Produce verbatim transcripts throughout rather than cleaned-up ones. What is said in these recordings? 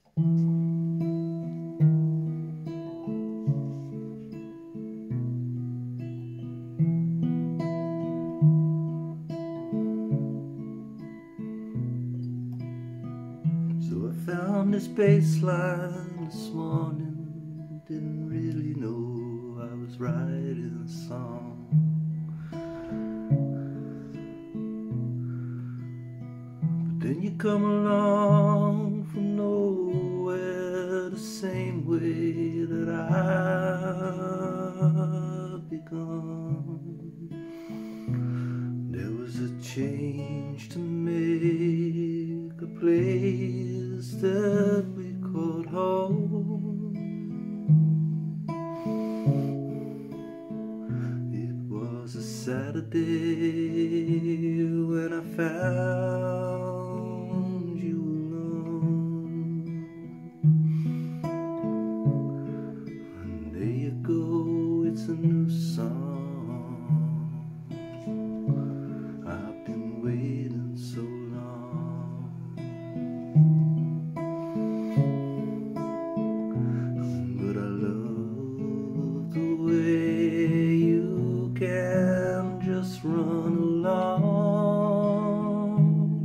So I found this bass line this morning, didn't really know I was writing a song. But then you come along from nowhere, the same way that I've begun. There was a change to make, a place that we called home. It was a Saturday when I found you alone. And there you go, it's a new song. I've been waiting so long, but I love the way you can just run along,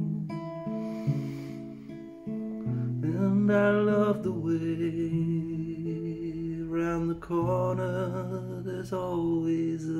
and I love the way around the corner there's always a